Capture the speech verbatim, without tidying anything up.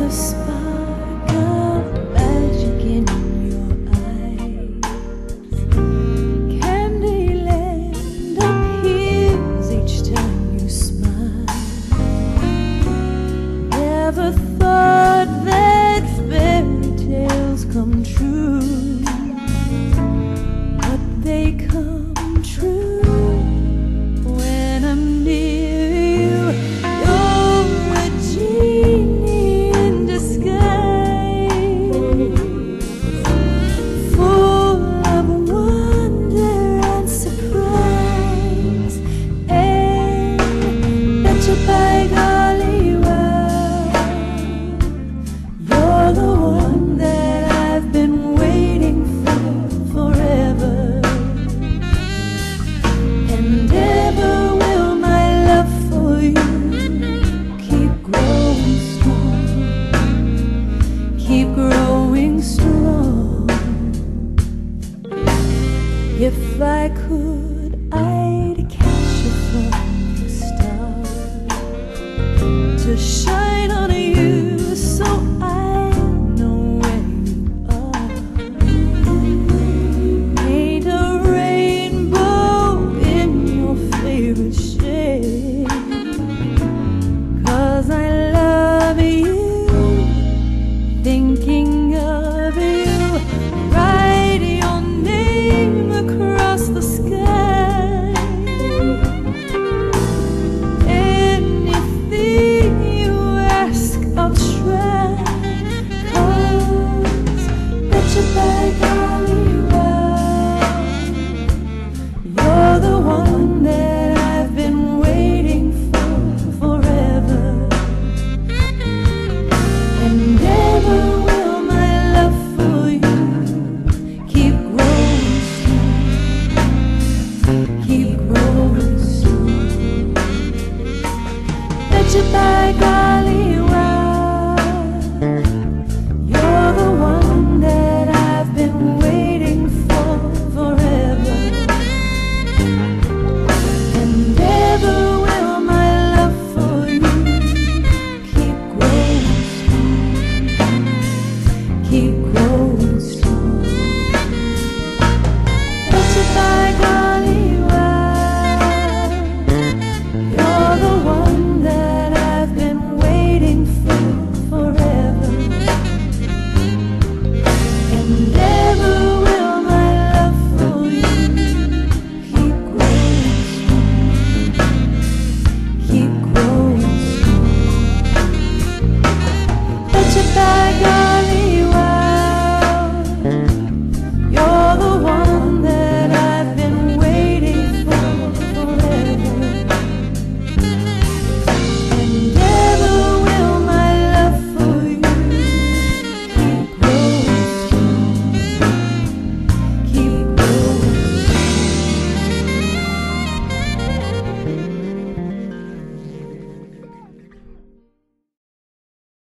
spark of magic in your eyes. Candyland appears each time you smile. Never thought that fairy tales come true, but they come true when I'm near you. You're a genie in disguise, full of wonder and surprise. And betcha by golly, well, you're the one that I've been waiting for forever. And ever will my love for you keep growing strong, keep growing strong. If I could, I'd catch you from the stars to shine on you so I know where you are. Paint a rainbow in your favorite shade, 'cause I love you, thinking of you. Write your name across the sky. Anything you ask, I'll try. 'Cause betcha by golly, well, you're the one that I've been waiting for forever. And ever will my love for you keep growing strong, keep growing strong. Betcha by golly,